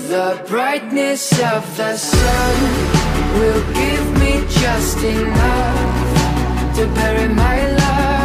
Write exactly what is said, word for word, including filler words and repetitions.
The brightness of the sun will give me just enough to bury my love.